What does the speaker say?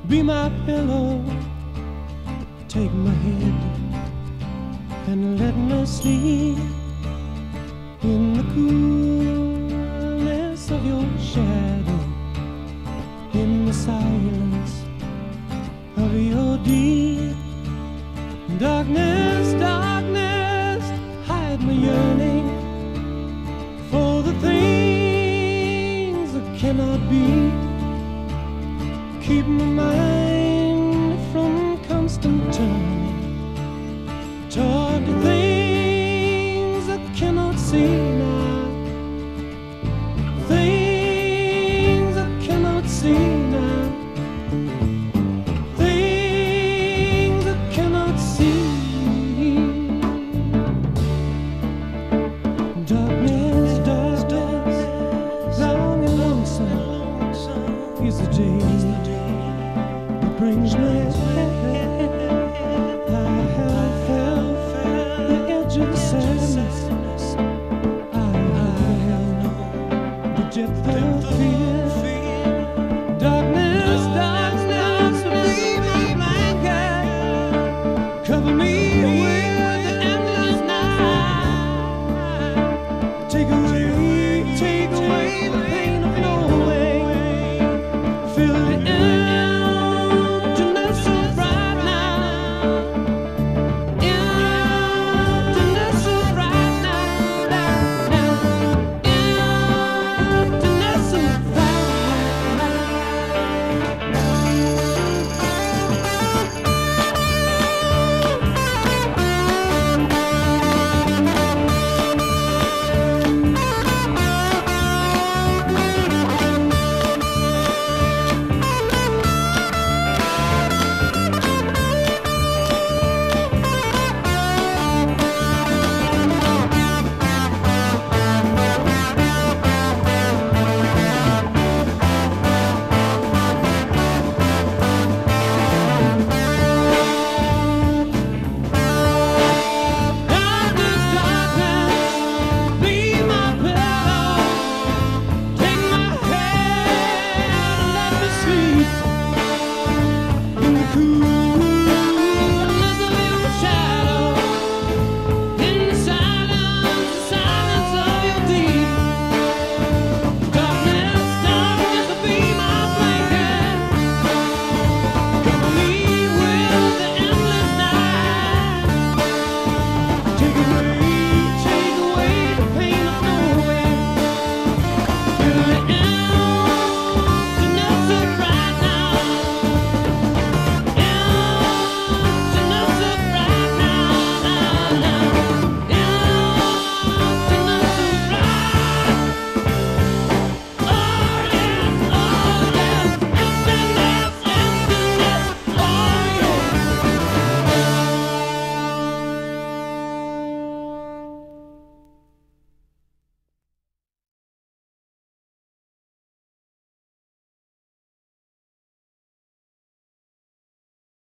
be my pillow, take my head and let me sleep in the coolness of your shadow, in the silence of your deep darkness. Darkness, hide my yearning for the things that cannot be. Keep my mind from constant turning toward the things I cannot see now. Things I cannot see now. Things I cannot see. Darkness, darkness, long and lonesome is the day that brings me